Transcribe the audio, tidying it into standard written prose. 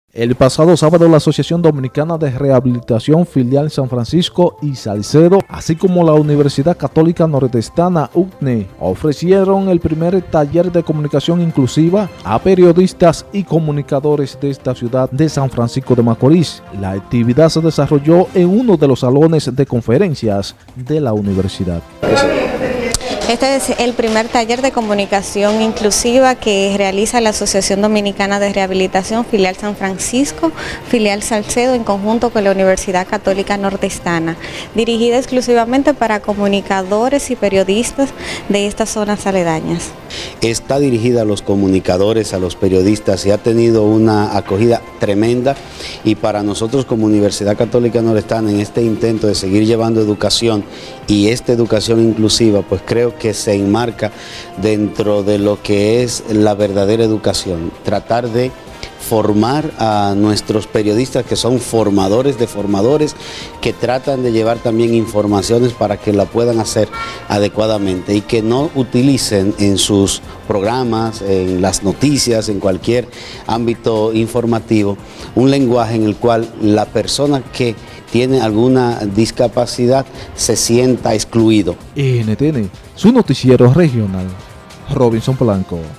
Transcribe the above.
El pasado sábado, la Asociación Dominicana de Rehabilitación Filial San Francisco y Salcedo, así como la Universidad Católica Nordestana UCNE, ofrecieron el primer taller de comunicación inclusiva a periodistas y comunicadores de esta ciudad de San Francisco de Macorís. La actividad se desarrolló en uno de los salones de conferencias de la universidad. Este es el primer taller de comunicación inclusiva que realiza la Asociación Dominicana de Rehabilitación Filial San Francisco, Filial Salcedo, en conjunto con la Universidad Católica Nordestana, dirigida exclusivamente para comunicadores y periodistas de estas zonas aledañas. Está dirigida a los comunicadores, a los periodistas, y ha tenido una acogida tremenda, y para nosotros como Universidad Católica Nordestana, en este intento de seguir llevando educación y esta educación inclusiva, pues creo que se enmarca dentro de lo que es la verdadera educación, tratar de formar a nuestros periodistas, que son formadores de formadores, que tratan de llevar también informaciones para que la puedan hacer adecuadamente y que no utilicen en sus programas, en las noticias, en cualquier ámbito informativo, un lenguaje en el cual la persona que tiene alguna discapacidad se sienta excluido. NTN, su noticiero regional, Robinson Blanco.